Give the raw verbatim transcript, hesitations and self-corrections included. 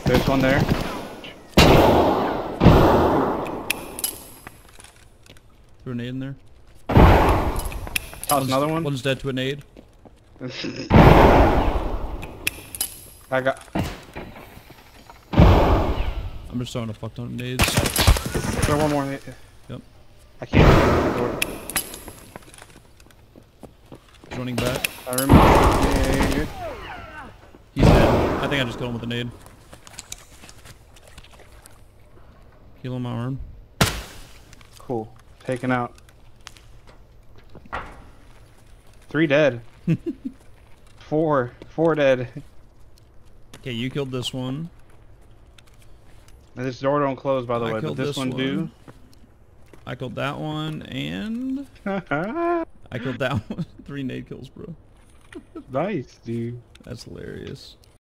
There's one there. Threw a nade in there. Toss One's, another one. One's dead to a nade. I got. I'm just throwing a fuck ton of nades. Throw one more. Yep. I can't. He's running back. I remember. Yeah, yeah, yeah. He's dead. I think I just killed him with a nade. Heal him my arm. Cool. Taken out. Three dead. Four. Four dead. Okay, you killed this one. And this door don't close, by the I way, but killed this, this one, one. do. I killed that one, and I killed that one. Three nade kills, bro. Nice, dude. That's hilarious.